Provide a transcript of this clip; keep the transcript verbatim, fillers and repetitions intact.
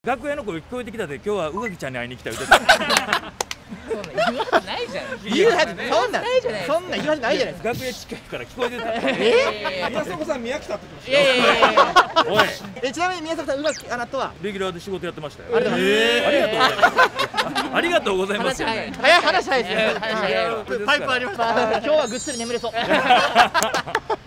楽屋の声聞こえてきたで、今日は宇垣ちゃんに会いに来た言うてた。 そんな言うはずないじゃん。 言うはずそんなないじゃない。 そんな言うはずないじゃないですか。 楽屋近いから聞こえてた。 え宮迫さん宮北ってこといやいやいやいや。 おい、 えちなみに宮迫さん宇垣アナとはレギュラーで仕事やってましたよ。 ありがとうございますえーありがとうございます。ありがとうございますよね。 早い話早いですね。 話早いよ。 パイプありました。今日はぐっすり眠れそう。